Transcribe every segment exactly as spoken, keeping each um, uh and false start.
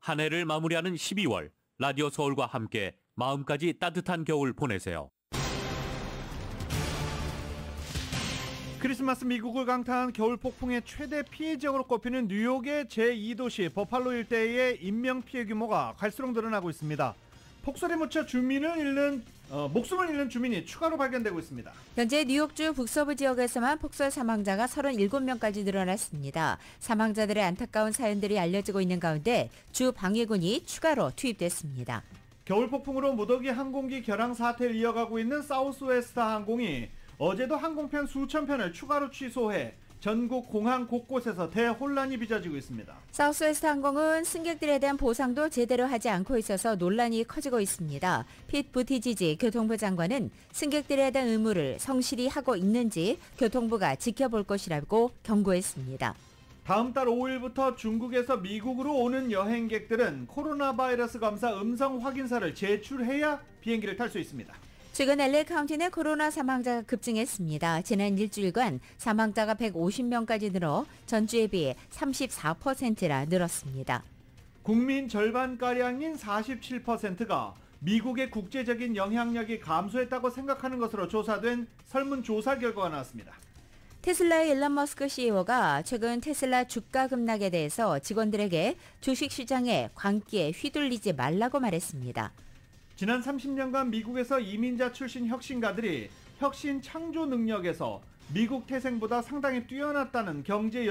한 해를 마무리하는 십이월, 라디오 서울과 함께 마음까지 따뜻한 겨울 보내세요. 크리스마스 미국을 강타한 겨울 폭풍의 최대 피해 지역으로 꼽히는 뉴욕의 제이 도시 버팔로 일대의 인명피해 규모가 갈수록 늘어나고 있습니다. 폭설에 묻혀 주민을 잃는 어, 목숨을 잃는 주민이 추가로 발견되고 있습니다. 현재 뉴욕주 북서부 지역에서만 폭설 사망자가 서른일곱 명까지 늘어났습니다. 사망자들의 안타까운 사연들이 알려지고 있는 가운데 주 방위군이 추가로 투입됐습니다. 겨울 폭풍으로 무더기 항공기 결항 사태를 이어가고 있는 사우스웨스트 항공이 어제도 항공편 수천 편을 추가로 취소해 전국 공항 곳곳에서 대혼란이 빚어지고 있습니다. 사우스웨스트 항공은 승객들에 대한 보상도 제대로 하지 않고 있어서 논란이 커지고 있습니다. 핏 부티지지 교통부 장관은 승객들에 대한 의무를 성실히 하고 있는지 교통부가 지켜볼 것이라고 경고했습니다. 다음 달 오일부터 중국에서 미국으로 오는 여행객들은 코로나 바이러스 검사 음성 확인서를 제출해야 비행기를 탈 수 있습니다. 최근 엘에이 카운티 내 코로나 사망자가 급증했습니다. 지난 일주일간 사망자가 백오십 명까지 늘어 전주에 비해 삼십사 퍼센트나 늘었습니다. 국민 절반가량인 사십칠 퍼센트가 미국의 국제적인 영향력이 감소했다고 생각하는 것으로 조사된 설문조사 결과가 나왔습니다. 테슬라의 일론 머스크 씨이오가 최근 테슬라 주가 급락에 대해서 직원들에게 주식시장의 광기에 휘둘리지 말라고 말했습니다. 지난 삼십 년간 미국에서 이민자 출신 혁신가들이 혁신 창조 능력에서 미국 태생보다 상당히 뛰어났다는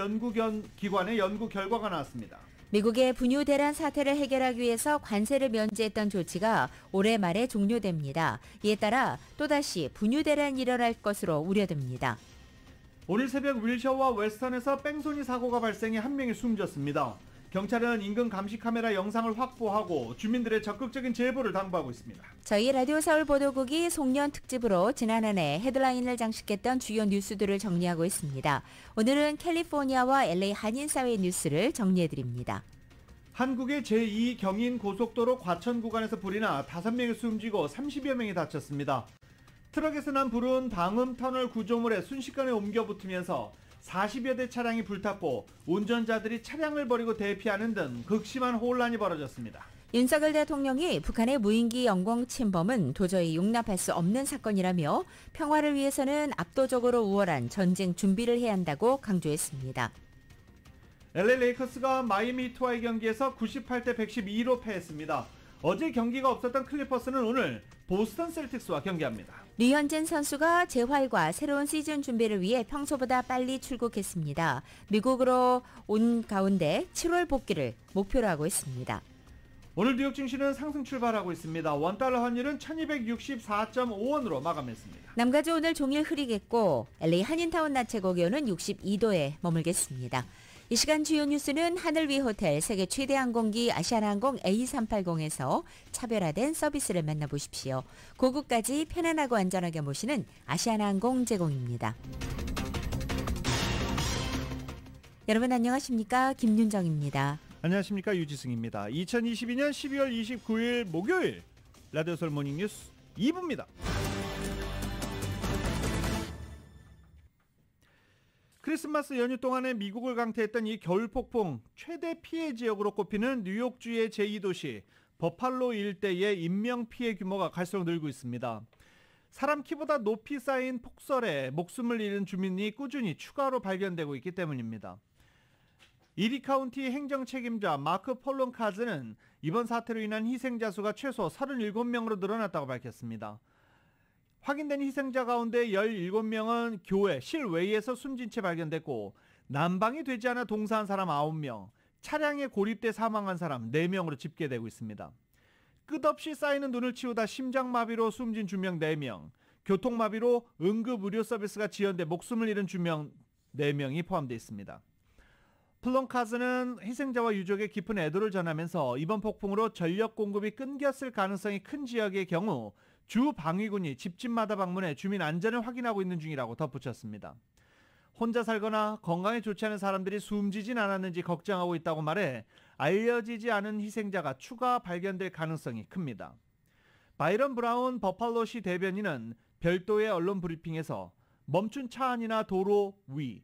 경제연구기관의 연구 결과가 나왔습니다. 미국의 분유 대란 사태를 해결하기 위해서 관세를 면제했던 조치가 올해 말에 종료됩니다. 이에 따라 또다시 분유 대란이 일어날 것으로 우려됩니다. 오늘 새벽 윌셔와 웨스턴에서 뺑소니 사고가 발생해 한 명이 숨졌습니다. 경찰은 인근 감시 카메라 영상을 확보하고 주민들의 적극적인 제보를 당부하고 있습니다. 저희 라디오 서울 보도국이 송년 특집으로 지난 한 해 헤드라인을 장식했던 주요 뉴스들을 정리하고 있습니다. 오늘은 캘리포니아와 엘에이 한인사회 뉴스를 정리해드립니다. 한국의 제이 경인 고속도로 과천 구간에서 불이 나 다섯 명이 숨지고 삼십여 명이 다쳤습니다. 트럭에서 난 불은 방음 터널 구조물에 순식간에 옮겨 붙으면서 사십여 대 차량이 불탔고 운전자들이 차량을 버리고 대피하는 등 극심한 혼란이 벌어졌습니다. 윤석열 대통령이 북한의 무인기 영공 침범은 도저히 용납할 수 없는 사건이라며 평화를 위해서는 압도적으로 우월한 전쟁 준비를 해야 한다고 강조했습니다. 엘에이 레이커스가 마이애미 히트와의 경기에서 구십팔 대 백십이로 패했습니다. 어제 경기가 없었던 클리퍼스는 오늘 보스턴 셀틱스와 경기합니다. 류현진 선수가 재활과 새로운 시즌 준비를 위해 평소보다 빨리 출국했습니다. 미국으로 온 가운데 칠월 복귀를 목표로 하고 있습니다. 오늘 뉴욕 증시는 상승 출발하고 있습니다. 원달러 환율은 천이백육십사 점 오 원으로 마감했습니다. 남가주 오늘 종일 흐리겠고 엘에이 한인타운 낮 최고 기온은 육십이 도에 머물겠습니다. 이 시간 주요 뉴스는 하늘 위 호텔 세계 최대 항공기 아시아나항공 에이 삼팔공에서 차별화된 서비스를 만나보십시오. 고국까지 편안하고 안전하게 모시는 아시아나항공 제공입니다. 여러분 안녕하십니까? 김윤정입니다. 안녕하십니까? 유지승입니다. 이천이십이년 십이월 이십구일 목요일 라디오 서울 모닝뉴스 이 부입니다. 크리스마스 연휴 동안에 미국을 강타했던 이 겨울 폭풍 최대 피해 지역으로 꼽히는 뉴욕주의 제이 도시 버팔로 일대의 인명피해 규모가 갈수록 늘고 있습니다. 사람 키보다 높이 쌓인 폭설에 목숨을 잃은 주민이 꾸준히 추가로 발견되고 있기 때문입니다. 이리 카운티 행정 책임자 마크 폴론카즈는 이번 사태로 인한 희생자 수가 최소 서른일곱 명으로 늘어났다고 밝혔습니다. 확인된 희생자 가운데 열일곱 명은 교회 실외에서 숨진 채 발견됐고 난방이 되지 않아 동사한 사람 아홉 명, 차량에 고립돼 사망한 사람 네 명으로 집계되고 있습니다. 끝없이 쌓이는 눈을 치우다 심장마비로 숨진 주명 네 명, 교통마비로 응급의료 서비스가 지연돼 목숨을 잃은 주명 네 명이 포함되어 있습니다. 플론카즈는 희생자와 유족의 깊은 애도를 전하면서 이번 폭풍으로 전력 공급이 끊겼을 가능성이 큰 지역의 경우 주 방위군이 집집마다 방문해 주민 안전을 확인하고 있는 중이라고 덧붙였습니다. 혼자 살거나 건강에 좋지 않은 사람들이 숨지진 않았는지 걱정하고 있다고 말해 알려지지 않은 희생자가 추가 발견될 가능성이 큽니다. 바이런 브라운 버팔로시 대변인은 별도의 언론 브리핑에서 멈춘 차 안이나 도로 위,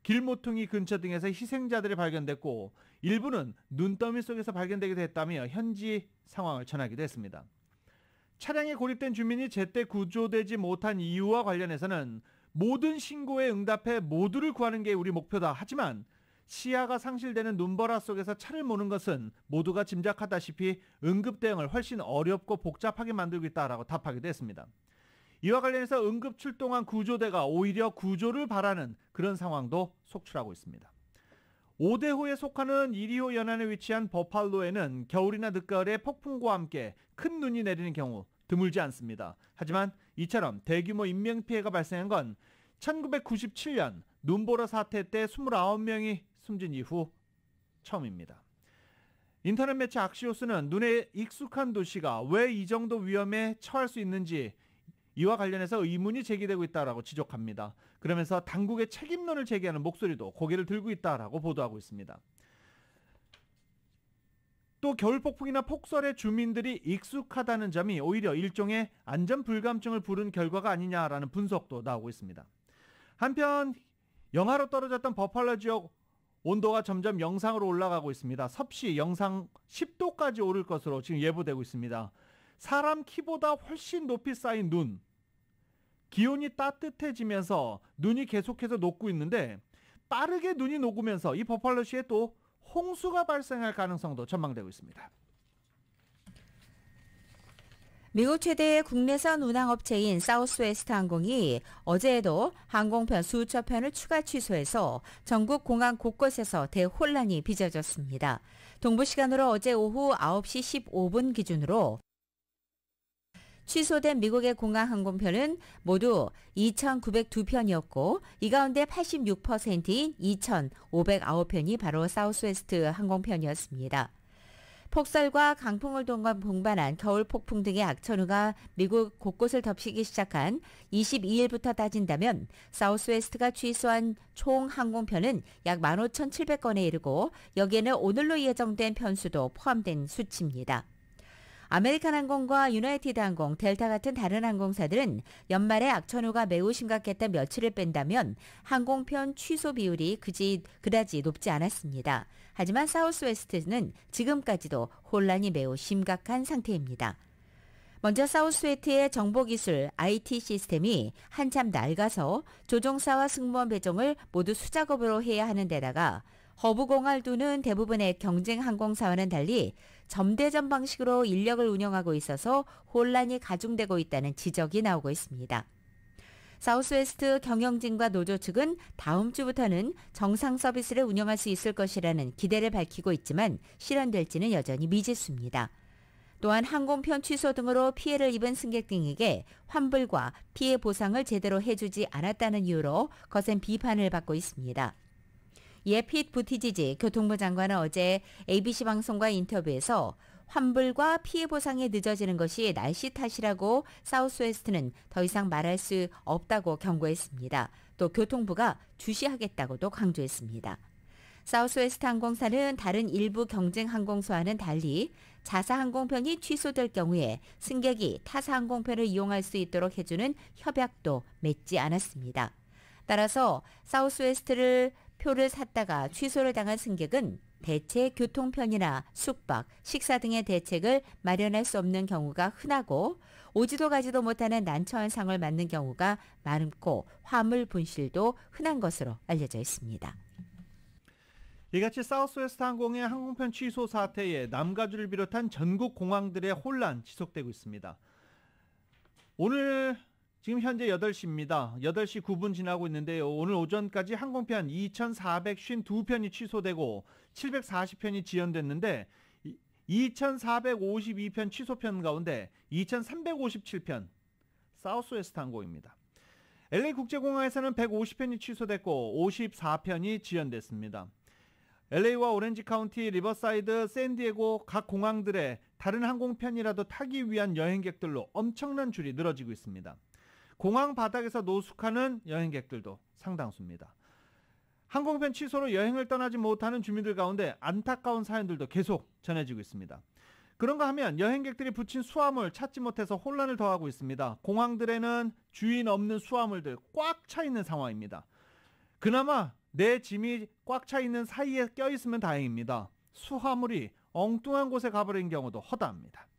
길모퉁이 근처 등에서 희생자들이 발견됐고 일부는 눈더미 속에서 발견되기도 했다며 현지 상황을 전하기도 했습니다. 차량에 고립된 주민이 제때 구조되지 못한 이유와 관련해서는 모든 신고에 응답해 모두를 구하는 게 우리 목표다. 하지만 시야가 상실되는 눈보라 속에서 차를 모는 것은 모두가 짐작하다시피 응급 대응을 훨씬 어렵고 복잡하게 만들고 있다라고 답하기도 했습니다. 이와 관련해서 응급 출동한 구조대가 오히려 구조를 바라는 그런 상황도 속출하고 있습니다. 오대호에 속하는 이리호 연안에 위치한 버팔로에는 겨울이나 늦가을에 폭풍과 함께 큰 눈이 내리는 경우 드물지 않습니다. 하지만 이처럼 대규모 인명피해가 발생한 건 천구백구십칠 년 눈보라 사태 때 이십구 명이 숨진 이후 처음입니다. 인터넷 매체 악시오스는 눈에 익숙한 도시가 왜 이 정도 위험에 처할 수 있는지 이와 관련해서 의문이 제기되고 있다라고 지적합니다. 그러면서 당국의 책임론을 제기하는 목소리도 고개를 들고 있다라고 보도하고 있습니다. 또 겨울 폭풍이나 폭설에 주민들이 익숙하다는 점이 오히려 일종의 안전 불감증을 부른 결과가 아니냐라는 분석도 나오고 있습니다. 한편 영하로 떨어졌던 버팔로 지역 온도가 점점 영상으로 올라가고 있습니다. 섭씨 영상 십 도까지 오를 것으로 지금 예보되고 있습니다. 사람 키보다 훨씬 높이 쌓인 눈, 기온이 따뜻해지면서 눈이 계속해서 녹고 있는데 빠르게 눈이 녹으면서 이 버팔로시에 또 홍수가 발생할 가능성도 전망되고 있습니다. 미국 최대의 국내선 운항업체인 사우스웨스트 항공이 어제에도 항공편 수천 편을 추가 취소해서 전국 공항 곳곳에서 대혼란이 빚어졌습니다. 동부 시간으로 어제 오후 아홉 시 십오 분 기준으로 취소된 미국의 공항 항공편은 모두 이천구백이 편이었고 이 가운데 팔십육 퍼센트인 이천오백구 편이 바로 사우스웨스트 항공편이었습니다. 폭설과 강풍을 동반한 겨울 폭풍 등의 악천후가 미국 곳곳을 덮치기 시작한 이십이 일부터 따진다면 사우스웨스트가 취소한 총 항공편은 약 만 오천칠백 건에 이르고 여기에는 오늘로 예정된 편수도 포함된 수치입니다. 아메리칸 항공과 유나이티드 항공, 델타 같은 다른 항공사들은 연말에 악천후가 매우 심각했던 며칠을 뺀다면 항공편 취소 비율이 그지, 그다지 높지 않았습니다. 하지만 사우스웨스트는 지금까지도 혼란이 매우 심각한 상태입니다. 먼저 사우스웨스트의 정보기술 아이티 시스템이 한참 낡아서 조종사와 승무원 배정을 모두 수작업으로 해야 하는 데다가 허브공항을 두는 대부분의 경쟁 항공사와는 달리 점대점 방식으로 인력을 운영하고 있어서 혼란이 가중되고 있다는 지적이 나오고 있습니다. 사우스웨스트 경영진과 노조 측은 다음 주부터는 정상 서비스를 운영할 수 있을 것이라는 기대를 밝히고 있지만 실현될지는 여전히 미지수입니다. 또한 항공편 취소 등으로 피해를 입은 승객 등에게 환불과 피해 보상을 제대로 해주지 않았다는 이유로 거센 비판을 받고 있습니다. 이에 핏 부티지지 교통부 장관은 어제 에이비씨 방송과 인터뷰에서 환불과 피해 보상이 늦어지는 것이 날씨 탓이라고 사우스웨스트는 더 이상 말할 수 없다고 경고했습니다. 또 교통부가 주시하겠다고도 강조했습니다. 사우스웨스트 항공사는 다른 일부 경쟁 항공사와는 달리 자사 항공편이 취소될 경우에 승객이 타사 항공편을 이용할 수 있도록 해주는 협약도 맺지 않았습니다. 따라서 사우스웨스트를 표를 샀다가 취소를 당한 승객은 대체 교통편이나 숙박, 식사 등의 대책을 마련할 수 없는 경우가 흔하고 오지도 가지도 못하는 난처한 상을 맞는 경우가 많고 화물 분실도 흔한 것으로 알려져 있습니다. 이같이 사우스웨스트 항공의 항공편 취소 사태에 남가주를 비롯한 전국 공항들의 혼란 지속되고 있습니다. 오늘 지금 현재 여덟 시입니다. 여덟 시 구 분 지나고 있는데요. 오늘 오전까지 항공편 이천사백오십이 편이 취소되고 칠백사십 편이 지연됐는데 이천사백오십이 편 취소편 가운데 이천삼백오십칠 편 사우스웨스트 항공입니다. 엘에이 국제공항에서는 백오십 편이 취소됐고 오십사 편이 지연됐습니다. 엘에이와 오렌지 카운티, 리버사이드, 샌디에고 각 공항들의 다른 항공편이라도 타기 위한 여행객들로 엄청난 줄이 늘어지고 있습니다. 공항 바닥에서 노숙하는 여행객들도 상당수입니다. 항공편 취소로 여행을 떠나지 못하는 주민들 가운데 안타까운 사연들도 계속 전해지고 있습니다. 그런가 하면 여행객들이 붙인 수화물 찾지 못해서 혼란을 더하고 있습니다. 공항들에는 주인 없는 수화물들 꽉 차 있는 상황입니다. 그나마 내 짐이 꽉 차 있는 사이에 껴있으면 다행입니다. 수화물이 엉뚱한 곳에 가버린 경우도 허다합니다.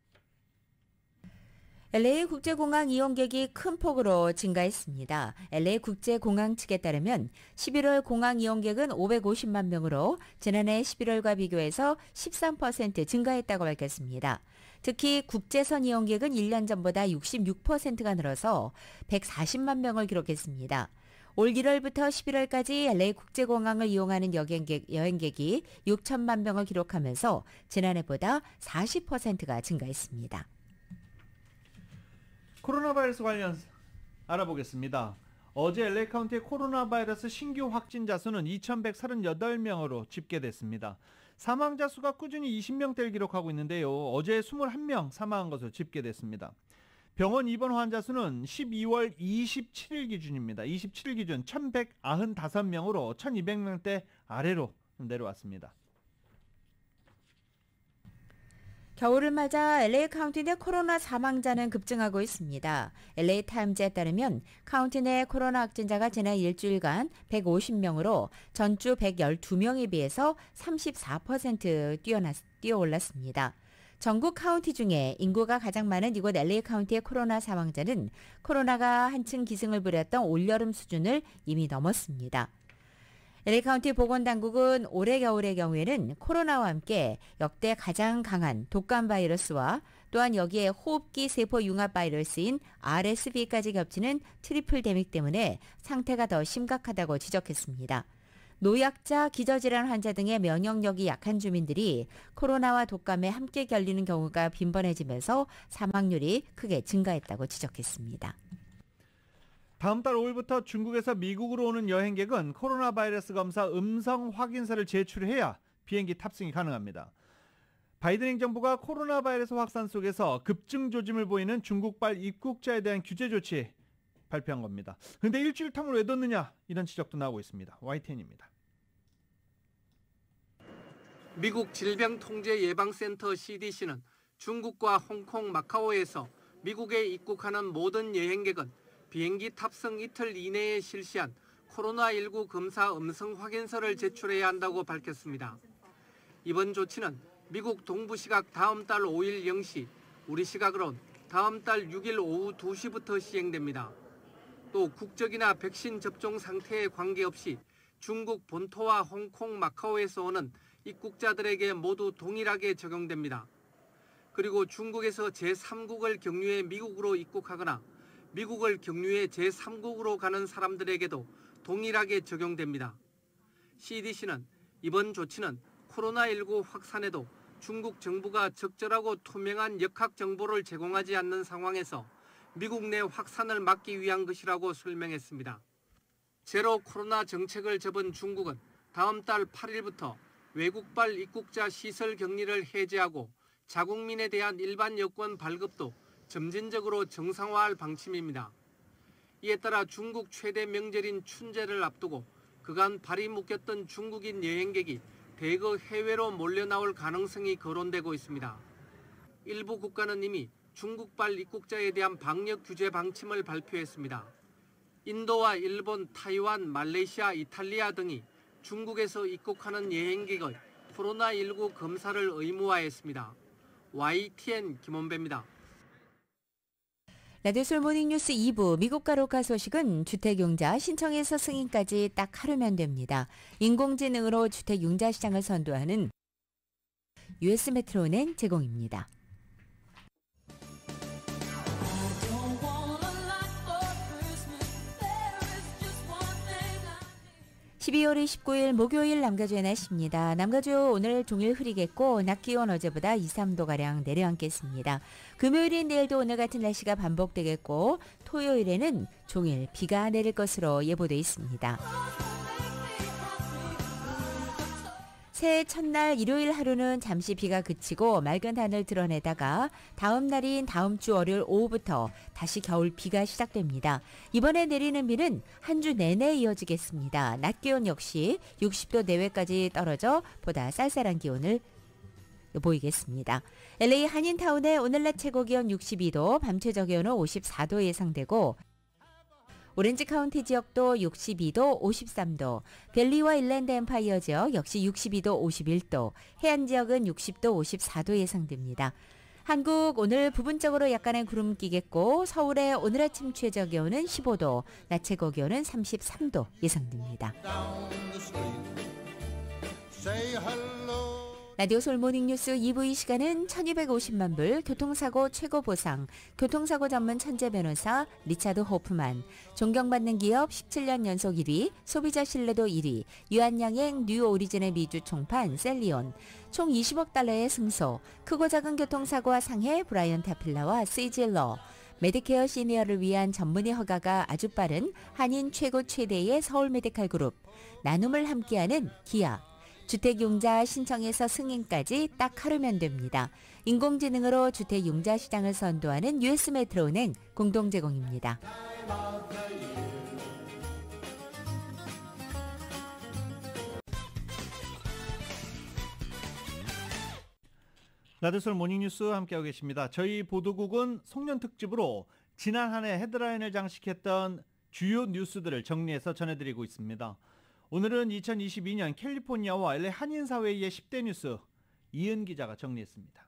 엘에이 국제공항 이용객이 큰 폭으로 증가했습니다. 엘에이 국제공항 측에 따르면 십일월 공항 이용객은 오백오십만 명으로 지난해 십일월과 비교해서 십삼 퍼센트 증가했다고 밝혔습니다. 특히 국제선 이용객은 일 년 전보다 육십육 퍼센트가 늘어서 백사십만 명을 기록했습니다. 올 일월부터 십일월까지 엘에이 국제공항을 이용하는 여행객, 여행객이 육천만 명을 기록하면서 지난해보다 사십 퍼센트가 증가했습니다. 코로나 바이러스 관련 알아보겠습니다. 어제 엘에이 카운티의 코로나 바이러스 신규 확진자 수는 이천백삼십팔 명으로 집계됐습니다. 사망자 수가 꾸준히 이십 명대를 기록하고 있는데요. 어제 이십일 명 사망한 것으로 집계됐습니다. 병원 입원 환자 수는 십이월 이십칠일 기준입니다. 이십칠일 기준 천백구십오 명으로 천이백 명대 아래로 내려왔습니다. 겨울을 맞아 엘에이 카운티 내 코로나 사망자는 급증하고 있습니다. 엘에이 타임즈에 따르면 카운티 내 코로나 확진자가 지난 일주일간 백오십 명으로 전주 백십이 명에 비해서 삼십사 퍼센트 뛰어났, 뛰어올랐습니다. 전국 카운티 중에 인구가 가장 많은 이곳 엘에이 카운티의 코로나 사망자는 코로나가 한층 기승을 부렸던 올여름 수준을 이미 넘었습니다. 엘에이 카운티 보건당국은 올해 겨울의 경우에는 코로나와 함께 역대 가장 강한 독감 바이러스와 또한 여기에 호흡기 세포 융합 바이러스인 알에스브이까지 겹치는 트리플 데믹 때문에 상태가 더 심각하다고 지적했습니다. 노약자, 기저질환 환자 등의 면역력이 약한 주민들이 코로나와 독감에 함께 걸리는 경우가 빈번해지면서 사망률이 크게 증가했다고 지적했습니다. 다음 달 오일부터 중국에서 미국으로 오는 여행객은 코로나 바이러스 검사 음성 확인서를 제출해야 비행기 탑승이 가능합니다. 바이든 행정부가 코로나 바이러스 확산 속에서 급증 조짐을 보이는 중국발 입국자에 대한 규제 조치 발표한 겁니다. 그런데 일주일 텀을 왜 뒀느냐 이런 지적도 나오고 있습니다. 와이티엔입니다. 미국 질병통제예방센터 씨디씨는 중국과 홍콩, 마카오에서 미국에 입국하는 모든 여행객은 비행기 탑승 이틀 이내에 실시한 코로나십구 검사 음성 확인서를 제출해야 한다고 밝혔습니다. 이번 조치는 미국 동부 시각 다음 달 오일 영 시, 우리 시각으론 다음 달 육일 오후 두 시부터 시행됩니다. 또 국적이나 백신 접종 상태에 관계없이 중국 본토와 홍콩, 마카오에서 오는 입국자들에게 모두 동일하게 적용됩니다. 그리고 중국에서 제삼국을 경유해 미국으로 입국하거나 미국을 경유해 제삼국으로 가는 사람들에게도 동일하게 적용됩니다. 씨디씨는 이번 조치는 코로나십구 확산에도 중국 정부가 적절하고 투명한 역학 정보를 제공하지 않는 상황에서 미국 내 확산을 막기 위한 것이라고 설명했습니다. 제로 코로나 정책을 접은 중국은 다음 달 팔일부터 외국발 입국자 시설 격리를 해제하고 자국민에 대한 일반 여권 발급도 점진적으로 정상화할 방침입니다. 이에 따라 중국 최대 명절인 춘제를 앞두고 그간 발이 묶였던 중국인 여행객이 대거 해외로 몰려 나올 가능성이 거론되고 있습니다. 일부 국가는 이미 중국발 입국자에 대한 방역 규제 방침을 발표했습니다. 인도와 일본, 타이완, 말레이시아, 이탈리아 등이 중국에서 입국하는 여행객의 코로나십구 검사를 의무화했습니다. 와이티엔 김원배입니다. 라디오솔 모닝뉴스 이 부 미국과 로카 소식은 주택융자 신청에서 승인까지 딱 하루면 됩니다. 인공지능으로 주택융자 시장을 선도하는 유에스 메트로는 제공입니다. 십이월 이십구일 목요일 남가주의 날씨입니다. 남가주 오늘 종일 흐리겠고 낮 기온 어제보다 이, 삼도가량 내려앉겠습니다. 금요일인 내일도 오늘 같은 날씨가 반복되겠고 토요일에는 종일 비가 내릴 것으로 예보돼 있습니다. 새해 첫날 일요일 하루는 잠시 비가 그치고 맑은 하늘 드러내다가 다음 날인 다음 주 월요일 오후부터 다시 겨울 비가 시작됩니다. 이번에 내리는 비는 한 주 내내 이어지겠습니다. 낮 기온 역시 육십도 내외까지 떨어져 보다 쌀쌀한 기온을 보이겠습니다. 엘에이 한인타운의 오늘 낮 최고 기온 육십이도, 밤 최저 기온은 오십사도 예상되고 오렌지 카운티 지역도 육십이 도, 오십삼 도, 밸리와 인랜드 엠파이어 지역 역시 육십이 도, 오십일 도, 해안 지역은 육십 도, 오십사 도 예상됩니다. 한국 오늘 부분적으로 약간의 구름 끼겠고 서울의 오늘 아침 최저 기온은 십오 도, 낮 최고 기온은 삼십삼 도 예상됩니다. 라디오 서울 모닝뉴스 이 부 이 시간은 천이백오십만 불 교통사고 최고 보상, 교통사고 전문 천재 변호사 리차드 호프만, 존경받는 기업 십칠 년 연속 일 위, 소비자 신뢰도 일 위, 유한양행 뉴 오리진의 미주 총판 셀리온, 총 이십억 달러의 승소, 크고 작은 교통사고와 상해 브라이언 타필라와 시질러, 메디케어 시니어를 위한 전문의 허가가 아주 빠른 한인 최고 최대의 서울 메디칼 그룹, 나눔을 함께하는 기아, 주택용자 신청에서 승인까지 딱 하루면 됩니다. 인공지능으로 주택용자 시장을 선도하는 유에스 메트로은행 공동 제공입니다. 라디오 서울 모닝뉴스 함께하고 계십니다. 저희 보도국은 송년 특집으로 지난 한 해 헤드라인을 장식했던 주요 뉴스들을 정리해서 전해드리고 있습니다. 오늘은 이천이십이 년 캘리포니아와 엘에이 한인사회의 십 대 뉴스 이은 기자가 정리했습니다.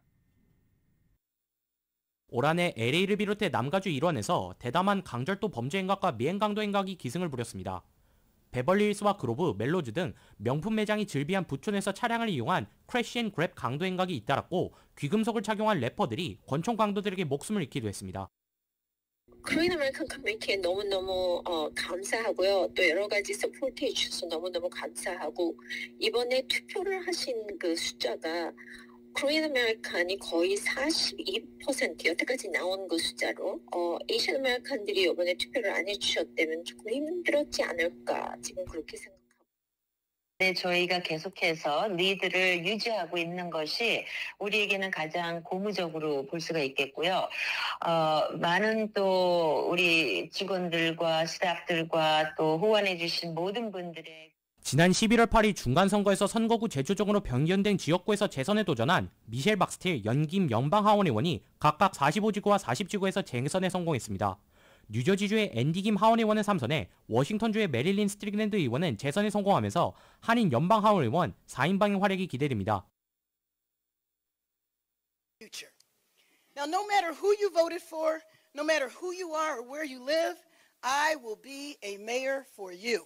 올 한해 엘에이를 비롯해 남가주 일원에서 대담한 강절도 범죄 행각과 미행 강도 행각이 기승을 부렸습니다. 베벌리힐스와 그로브, 멜로즈 등 명품 매장이 즐비한 부촌에서 차량을 이용한 크래시 앤 그랩 강도 행각이 잇따랐고 귀금속을 착용한 래퍼들이 권총 강도들에게 목숨을 잃기도 했습니다. 코리안 아메리칸 커뮤니티에 너무너무 어, 감사하고요. 또 여러 가지 서포트 해주셔서 너무너무 감사하고 이번에 투표를 하신 그 숫자가 코리안 아메리칸이 거의 사십이 퍼센트 여태까지 나온 그 숫자로 어, 에이시안 아메리칸들이 이번에 투표를 안 해주셨다면 조금 힘들었지 않을까 지금 그렇게 생각합니다. 네, 저희가 계속해서 리드를 유지하고 있는 것이 우리에게는 가장 고무적으로 볼 수가 있겠고요. 어, 많은 또 우리 직원들과 스태프들과 또 후원해 주신 모든 분들의 지난 십일월 팔일 중간선거에서 선거구 제초적으로 변경된 지역구에서 재선에 도전한 미셸 박스틸, 연김 연방하원 의원이 각각 사십오 지구와 사십 지구에서 재선에 성공했습니다. 뉴저지주의 앤디 김 하원 의원은 삼 선에 워싱턴주의 메릴린 스트릭랜드 의원은 재선에 성공하면서 한인 연방하원 의원 사 인방의 활약이 기대됩니다. Now, no matter who you voted for, no matter who you are or where you live, I will be a mayor for you.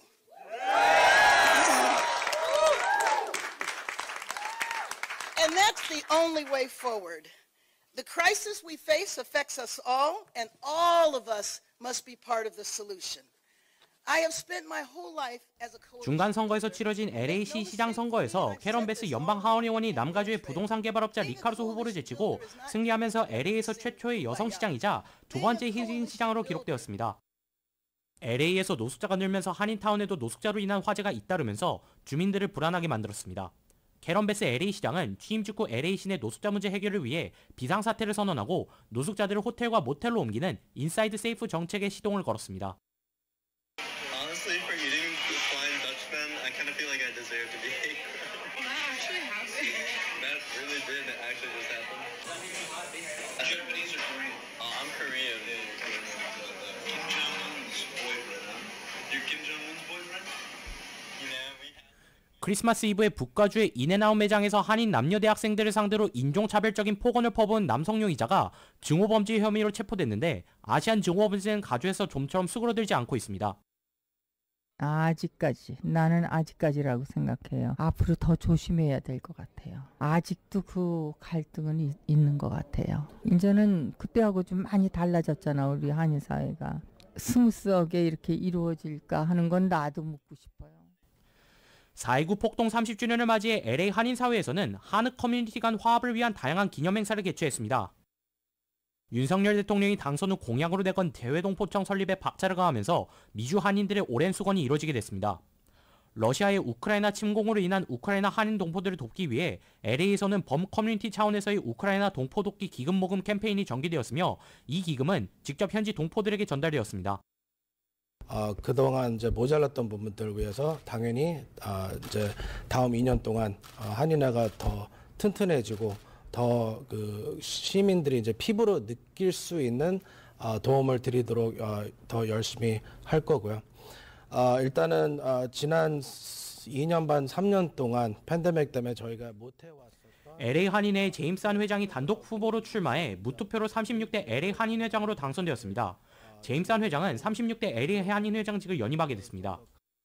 And that's the only way forward. The crisis we face affects us all, and all of us must be part of the solution. I have spent my whole life as a coalition. 중간 선거에서 치러진 엘에이시 시장 선거에서 캐런 베스 연방 하원 의원이 남가주의 부동산 개발업자 리카르소 후보를 제치고 승리하면서 엘에이에서 최초의 여성 시장이자 두 번째 흑인 시장으로 기록되었습니다. 엘에이에서 노숙자가 늘면서 한인타운에도 노숙자로 인한 화재가 잇따르면서 주민들을 불안하게 만들었습니다. 캐런 베스 엘에이 시장은 취임 직후 엘에이 시내 노숙자 문제 해결을 위해 비상사태를 선언하고 노숙자들을 호텔과 모텔로 옮기는 인사이드 세이프 정책에 시동을 걸었습니다. Honestly, for eating flying Dutchman, I kind of feel like I deserve to be here. That actually happened. That really did actually just happen. Japanese or Korean? Uh, I'm Korean. Kim Jong-un's boyfriend, huh? You're Kim Jong-un's boyfriend? You know, we 크리스마스 이브에 북가주의 인앤아웃 매장에서 한인 남녀 대학생들을 상대로 인종차별적인 폭언을 퍼부은 남성 용의자가 증오범죄 혐의로 체포됐는데 아시안 증오범죄는 가주에서 좀처럼 수그러들지 않고 있습니다. 아직까지 나는 아직까지라고 생각해요. 앞으로 더 조심해야 될 것 같아요. 아직도 그 갈등은 이, 있는 것 같아요. 이제는 그때하고 좀 많이 달라졌잖아 우리 한인 사회가. 스무스하게 이렇게 이루어질까 하는 건 나도 묻고 싶어요. 사 이구 폭동 삼십 주년을 맞이해 엘에이 한인사회에서는 한흑 커뮤니티 간 화합을 위한 다양한 기념행사를 개최했습니다. 윤석열 대통령이 당선 후 공약으로 내건 대외동포청 설립에 박차를 가하면서 미주 한인들의 오랜 수건이 이루어지게 됐습니다. 러시아의 우크라이나 침공으로 인한 우크라이나 한인 동포들을 돕기 위해 엘에이에서는 범 커뮤니티 차원에서의 우크라이나 동포 돕기 기금 모금 캠페인이 전개되었으며 이 기금은 직접 현지 동포들에게 전달되었습니다. 어, 그동안 이제 모자랐던 부분들을 위해서 당연히 어, 이제 다음 이 년 동안 어, 한인회가 더 튼튼해지고 더 그 시민들이 이제 피부로 느낄 수 있는 어, 도움을 드리도록 어, 더 열심히 할 거고요. 어, 일단은 어, 지난 이 년 반, 삼 년 동안 팬데믹 때문에 저희가 못 해왔었던 엘에이 한인회 제임스 한 회장이 단독 후보로 출마해 무투표로 삼십육 대 엘에이 한인 회장으로 당선되었습니다. 제임스 한 회장은 삼십육 대 엘에이 한인 회장직을 연임하게 됐습니다.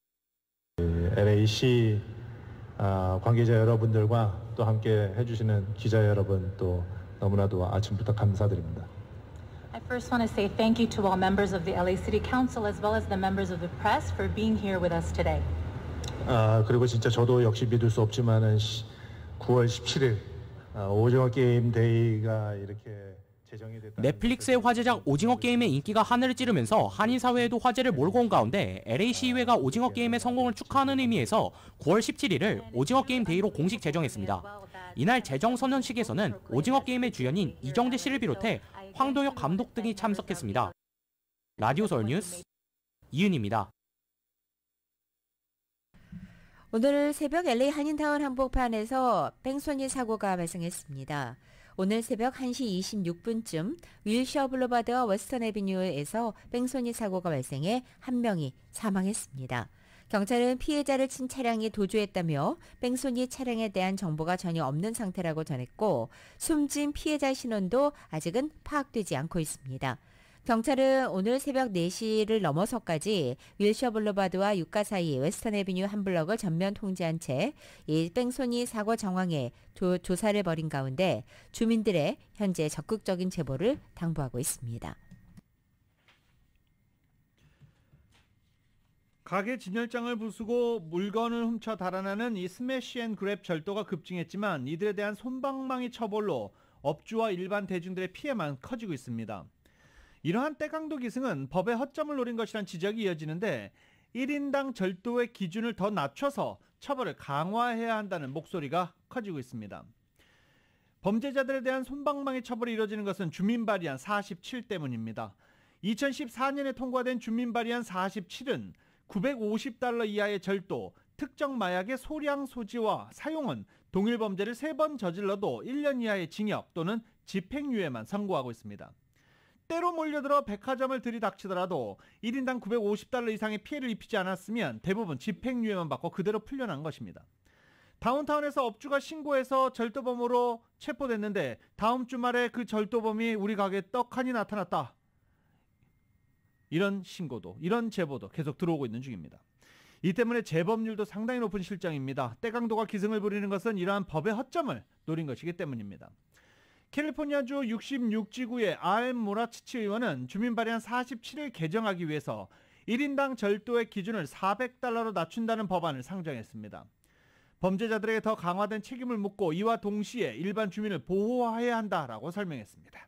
엘에이씨 관계자 여러분들과 또 함께 해주시는 기자 여러분 또 너무나도 아침부터 감사드립니다. I first want to say thank you to all members of the 엘에이 City Council as well as the members of the press for being here with us today. 아 그리고 진짜 저도 역시 믿을 수 없지만은 구월 십칠일 아, 오징어 게임 데이가 이렇게 제정이 됐다. 넷플릭스의 화제작 오징어 게임의 인기가 하늘을 찌르면서 한인 사회에도 화제를 몰고 온 가운데 엘에이 시의회가 오징어 게임의 성공을 축하하는 의미에서 구월 십칠일을 오징어 게임 데이로 공식 제정했습니다. 이날 제정 선언식에서는 오징어 게임의 주연인 이정재 씨를 비롯해 황동혁 감독 등이 참석했습니다. 라디오 서울 뉴스 이윤입니다. 오늘 새벽 엘에이 한인타운 한복판에서 뺑소니 사고가 발생했습니다. 오늘 새벽 한 시 이십육 분쯤 윌셔 블루바드와 웨스턴 애비뉴에서 뺑소니 사고가 발생해 한 명이 사망했습니다. 경찰은 피해자를 친 차량이 도주했다며 뺑소니 차량에 대한 정보가 전혀 없는 상태라고 전했고 숨진 피해자 신원도 아직은 파악되지 않고 있습니다. 경찰은 오늘 새벽 네 시를 넘어서까지 윌셔 블루바드와 육가 사이 웨스턴 애비뉴 한 블럭을 전면 통제한 채 이 뺑소니 사고 정황에 조, 조사를 벌인 가운데 주민들의 현재 적극적인 제보를 당부하고 있습니다. 가게 진열장을 부수고 물건을 훔쳐 달아나는 이 스매시 앤 그랩 절도가 급증했지만 이들에 대한 솜방망이 처벌로 업주와 일반 대중들의 피해만 커지고 있습니다. 이러한 때강도 기승은 법의 허점을 노린 것이란 지적이 이어지는데 일 인당 절도의 기준을 더 낮춰서 처벌을 강화해야 한다는 목소리가 커지고 있습니다. 범죄자들에 대한 솜방망이 처벌이 이뤄지는 것은 주민 발의안 사십칠 때문입니다. 이천십사 년에 통과된 주민 발의안 사십칠은 구백오십 달러 이하의 절도, 특정 마약의 소량 소지와 사용은 동일 범죄를 세 번 저질러도 일 년 이하의 징역 또는 집행유예만 선고하고 있습니다. 때로 몰려들어 백화점을 들이닥치더라도 일 인당 구백오십 달러 이상의 피해를 입히지 않았으면 대부분 집행유예만 받고 그대로 풀려난 것입니다. 다운타운에서 업주가 신고해서 절도범으로 체포됐는데 다음 주말에 그 절도범이 우리 가게에 떡하니 나타났다. 이런 신고도 이런 제보도 계속 들어오고 있는 중입니다. 이 때문에 재범률도 상당히 높은 실정입니다. 때강도가 기승을 부리는 것은 이러한 법의 허점을 노린 것이기 때문입니다. 캘리포니아주 육십육 지구의 알 모라치치 의원은 주민 발의안 사십칠을 개정하기 위해서 일 인당 절도의 기준을 사백 달러로 낮춘다는 법안을 상정했습니다. 범죄자들에게 더 강화된 책임을 묻고 이와 동시에 일반 주민을 보호해야 한다라고 설명했습니다.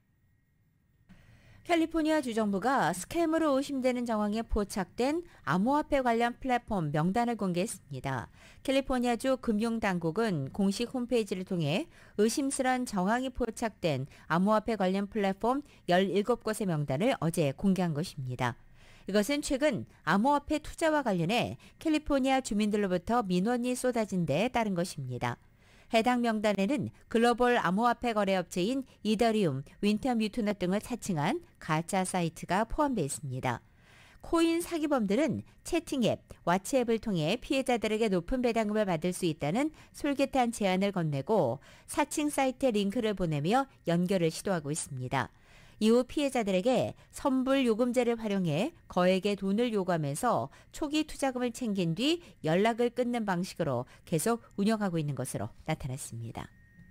캘리포니아 주정부가 스캠으로 의심되는 정황에 포착된 암호화폐 관련 플랫폼 명단을 공개했습니다. 캘리포니아주 금융당국은 공식 홈페이지를 통해 의심스런 정황이 포착된 암호화폐 관련 플랫폼 열일곱 곳의 명단을 어제 공개한 것입니다. 이것은 최근 암호화폐 투자와 관련해 캘리포니아 주민들로부터 민원이 쏟아진 데에 따른 것입니다. 해당 명단에는 글로벌 암호화폐 거래업체인 이더리움, 윈터뮤트넛 등을 사칭한 가짜 사이트가 포함되어 있습니다. 코인 사기범들은 채팅앱, 왓츠앱을 통해 피해자들에게 높은 배당금을 받을 수 있다는 솔깃한 제안을 건네고 사칭 사이트에 링크를 보내며 연결을 시도하고 있습니다. 이후 피해자들에게 선불 요금제를 활용해 거액의 돈을 요구하면서 초기 투자금을 챙긴 뒤 연락을 끊는 방식으로 계속 운영하고 있는 것으로 나타났습니다.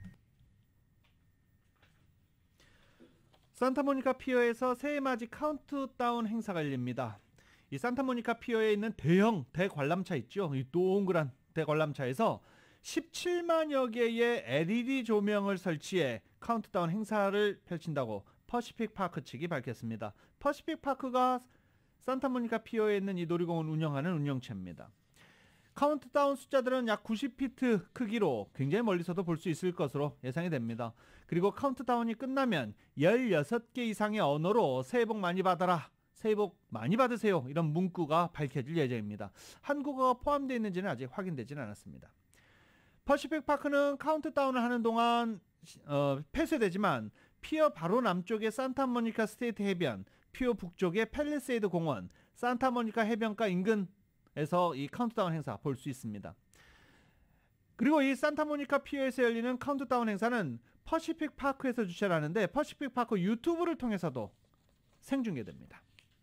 산타모니카 피어에서 새해맞이 카운트다운 행사가 열립니다. 이 산타모니카 피어에 있는 대형 대관람차 있죠. 이 동그란 대관람차에서 십칠만여 개의 엘이디 조명을 설치해 카운트다운 행사를 펼친다고 퍼시픽 파크 측이 밝혔습니다. 퍼시픽 파크가 산타모니카 피어에 있는 이 놀이공원 운영하는 운영체입니다. 카운트다운 숫자들은 약 구십 피트 크기로 굉장히 멀리서도 볼 수 있을 것으로 예상이 됩니다. 그리고 카운트다운이 끝나면 열여섯 개 이상의 언어로 새해 복 많이 받아라, 새해 복 많이 받으세요 이런 문구가 밝혀질 예정입니다. 한국어가 포함되어 있는지는 아직 확인되지는 않았습니다. 퍼시픽 파크는 카운트다운을 하는 동안 어, 폐쇄되지만 피어 바로 남쪽의 산타모니카 스테이트 해변, 렉피오 북쪽의 팰리세이드 공원, 산타모니카 해변가 인근에서 이 카운트다운 행사 볼 수 있습니다. 그리고 이 산타모니카 피어에서 열리는 카운트다운 행사는 퍼시픽 파크에서 주최를 하는데 퍼시픽 파크 유튜브를 통해서도 생중계됩니다.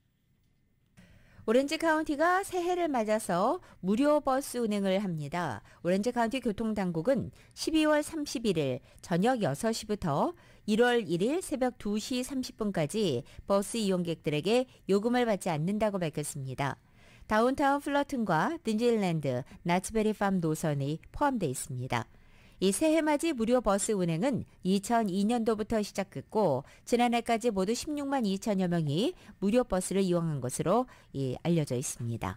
오렌지 카운티가 새해를 맞아서 무료 버스 운행을 합니다. 오렌지 카운티 교통당국은 십이월 삼십일일 저녁 여섯 시부터 일월 일일 새벽 두 시 삼십 분까지 버스 이용객들에게 요금을 받지 않는다고 밝혔습니다. 다운타운 플러튼과 딘질랜드, 나츠베리 팜 노선이 포함되어 있습니다. 이 새해맞이 무료 버스 운행은 이천이년도부터 시작됐고 지난해까지 모두 십육만 이천여 명이 무료 버스를 이용한 것으로 예, 알려져 있습니다.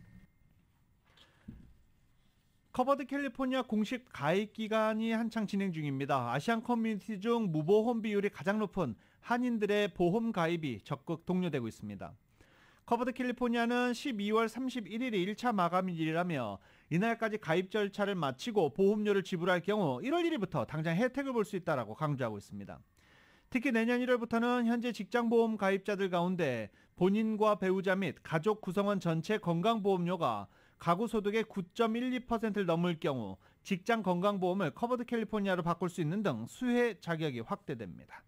커버드 캘리포니아 공식 가입 기간이 한창 진행 중입니다. 아시안 커뮤니티 중 무보험 비율이 가장 높은 한인들의 보험 가입이 적극 독려되고 있습니다. 커버드 캘리포니아는 십이월 삼십일일이 일 차 마감일이라며 이날까지 가입 절차를 마치고 보험료를 지불할 경우 일월 일일부터 당장 혜택을 볼 수 있다고 강조하고 있습니다. 특히 내년 일월부터는 현재 직장보험 가입자들 가운데 본인과 배우자 및 가족 구성원 전체 건강보험료가 가구 소득의 구 점 일이 퍼센트를 넘을 경우 직장 건강보험을 커버드 캘리포니아로 바꿀 수 있는 등 수혜 자격이 확대됩니다.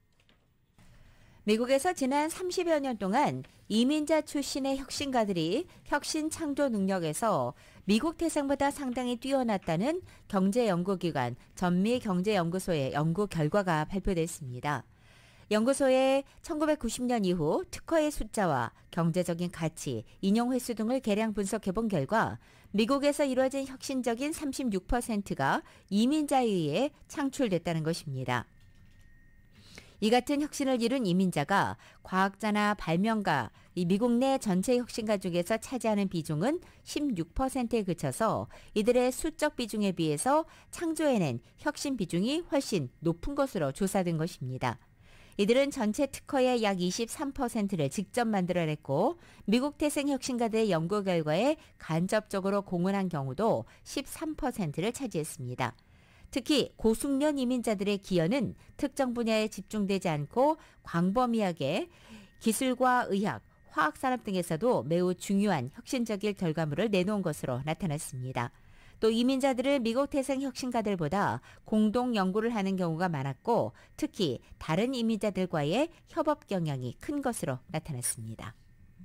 미국에서 지난 삼십여 년 동안 이민자 출신의 혁신가들이 혁신 창조 능력에서 미국 태생보다 상당히 뛰어났다는 경제연구기관 전미경제연구소의 연구 결과가 발표됐습니다. 연구소의 천구백구십 년 이후 특허의 숫자와 경제적인 가치, 인용 횟수 등을 개량 분석해본 결과 미국에서 이루어진 혁신적인 삼십육 퍼센트가 이민자에 의해 창출됐다는 것입니다. 이 같은 혁신을 이룬 이민자가 과학자나 발명가, 이 미국 내 전체 혁신가 중에서 차지하는 비중은 십육 퍼센트에 그쳐서 이들의 수적 비중에 비해서 창조해낸 혁신 비중이 훨씬 높은 것으로 조사된 것입니다. 이들은 전체 특허의 약 이십삼 퍼센트를 직접 만들어냈고 미국 태생 혁신가들의 연구 결과에 간접적으로 공헌한 경우도 십삼 퍼센트를 차지했습니다. 특히 고숙련 이민자들의 기여는 특정 분야에 집중되지 않고 광범위하게 기술과 의학, 화학산업 등에서도 매우 중요한 혁신적인 결과물을 내놓은 것으로 나타났습니다. 또 이민자들은 미국 태생 혁신가들보다 공동 연구를 하는 경우가 많았고 특히 다른 이민자들과의 협업 경향이 큰 것으로 나타났습니다.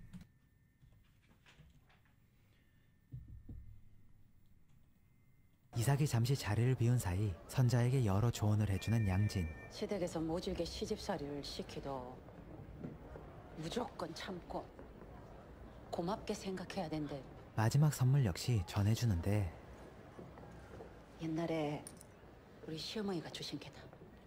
이삭이 잠시 자리를 비운 사이 선자에게 여러 조언을 해주는 양진. 시댁에서 모질게 시집살이를 시키도 무조건 참고 고맙게 생각해야 된대. 마지막 선물 역시 전해주는데 옛날에 우리 시어머니가 주신 게다.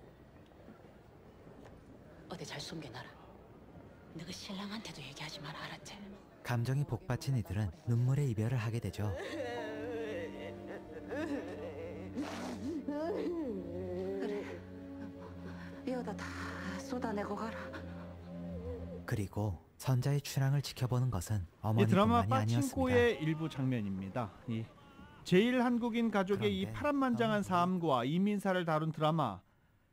어디 잘 숨겨놔라. 너가 신랑한테도 얘기하지 마라, 알았지? 감정이 복받친 이들은 눈물의 이별을 하게 되죠. 그래, 이거다 다 쏟아내고 가라. 그리고 선자의 출항을 지켜보는 것은 이 드라마 어머니뿐만이 아니었습니다. 빠친코의 일부 장면입니다. 이 제일 한국인 가족의 이 파란만장한 삶과 이민사를 다룬 드라마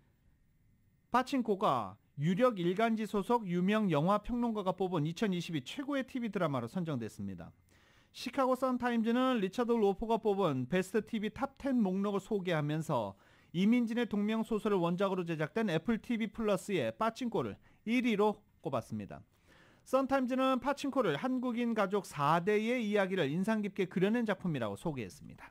빠친코가 유력 일간지 소속 유명 영화 평론가가 뽑은 이천이십이 최고의 티비 드라마로 선정됐습니다. 시카고 선타임즈는 리처드 로포가 뽑은 베스트 티비 탑 텐 목록을 소개하면서 이민진의 동명 소설을 원작으로 제작된 애플 티비 플러스의 빠친코를 일 위로 꼽았습니다. 선타임즈는 빠친코를 한국인 가족 사 대의 이야기를 인상 깊게 그려낸 작품이라고 소개했습니다.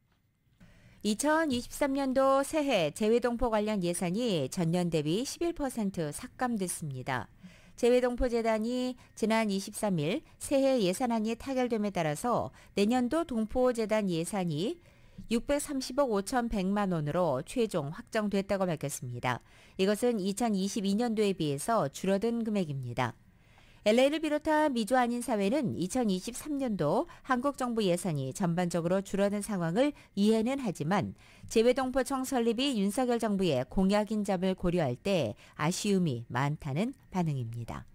이천이십삼 년도 새해 재외동포 관련 예산이 전년 대비 십일 퍼센트 삭감됐습니다. 재외동포재단이 지난 이십삼일 새해 예산안이 타결됨에 따라서 내년도 동포재단 예산이 육백삼십억 오천백만 원으로 최종 확정됐다고 밝혔습니다. 이것은 이천이십이 년도에 비해서 줄어든 금액입니다. 엘에이를 비롯한 미주 한인 사회는 이천이십삼 년도 한국 정부 예산이 전반적으로 줄어든 상황을 이해는 하지만 재외동포청 설립이 윤석열 정부의 공약인 점을 고려할 때 아쉬움이 많다는 반응입니다.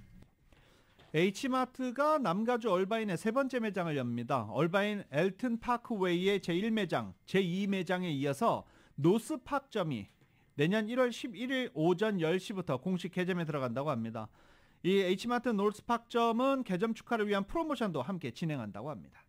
H마트가 남가주 얼바인의 세 번째 매장을 엽니다. 얼바인 엘튼 파크웨이의 제일 매장, 제이 매장에 이어서 노스팍점이 내년 일월 십일일 오전 열 시부터 공식 개점에 들어간다고 합니다. 이 H마트 노스팍점은 개점 축하를 위한 프로모션도 함께 진행한다고 합니다.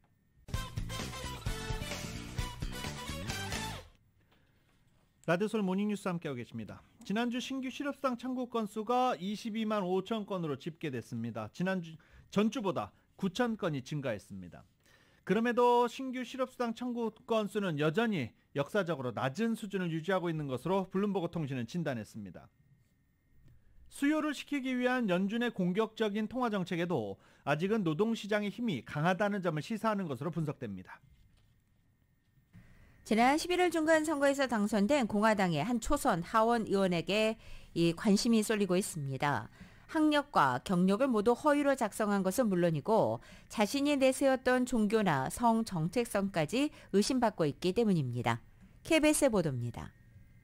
라디오솔 모닝뉴스 함께하고 계십니다. 지난주 신규 실업수당 청구 건수가 이십이만 오천 건으로 집계됐습니다. 지난주 전주보다 구천 건이 증가했습니다. 그럼에도 신규 실업수당 청구 건수는 여전히 역사적으로 낮은 수준을 유지하고 있는 것으로 블룸버그 통신은 진단했습니다. 수요를 시키기 위한 연준의 공격적인 통화정책에도 아직은 노동시장의 힘이 강하다는 점을 시사하는 것으로 분석됩니다. 지난 십일월 중간선거에서 당선된 공화당의 한 초선 하원 의원에게 이 관심이 쏠리고 있습니다. 학력과 경력을 모두 허위로 작성한 것은 물론이고 자신이 내세웠던 종교나 성 정체성까지 의심받고 있기 때문입니다. 케이비에스 보도입니다.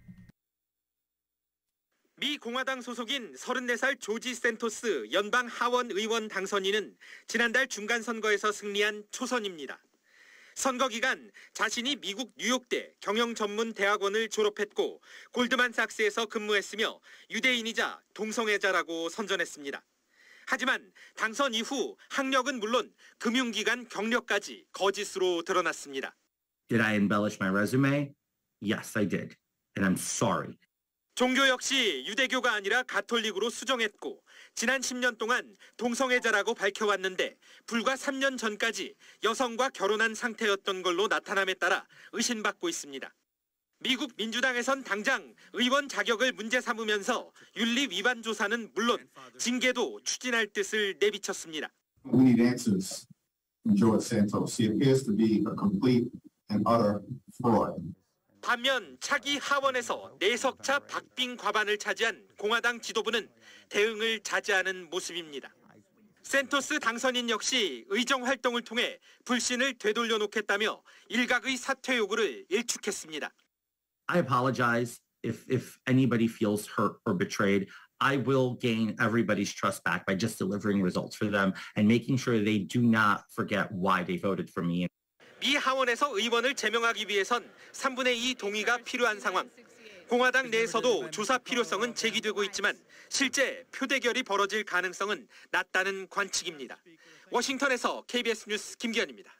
미 공화당 소속인 서른네 살 조지 샌토스 연방 하원 의원 당선인은 지난달 중간선거에서 승리한 초선입니다. 선거 기간 자신이 미국 뉴욕대 경영전문대학원을 졸업했고 골드만삭스에서 근무했으며 유대인이자 동성애자라고 선전했습니다. 하지만 당선 이후 학력은 물론 금융기관 경력까지 거짓으로 드러났습니다. Did I embellish my resume? Yes, I did. And I'm sorry. 종교 역시 유대교가 아니라 가톨릭으로 수정했고 지난 십 년 동안 동성애자라고 밝혀왔는데 불과 삼 년 전까지 여성과 결혼한 상태였던 걸로 나타남에 따라 의심받고 있습니다. 미국 민주당에선 당장 의원 자격을 문제 삼으면서 윤리 위반 조사는 물론 징계도 추진할 뜻을 내비쳤습니다. We need answers from George Santos. He appears to be a complete and utter fraud. 반면 차기 하원에서 내석차 박빙 과반을 차지한 공화당 지도부는 대응을 자제하는 모습입니다. 샌토스 당선인 역시 의정 활동을 통해 불신을 되돌려 놓겠다며 일각의 사퇴 요구를 일축했습니다. I apologize if if anybody feels hurt or betrayed. I will gain everybody's trust back by just delivering results for them and making sure they do not forget why they voted for me. 미 하원에서 의원을 제명하기 위해선 삼분의 이 동의가 필요한 상황. 공화당 내에서도 조사 필요성은 제기되고 있지만 실제 표대결이 벌어질 가능성은 낮다는 관측입니다. 워싱턴에서 케이비에스 뉴스 김기현입니다.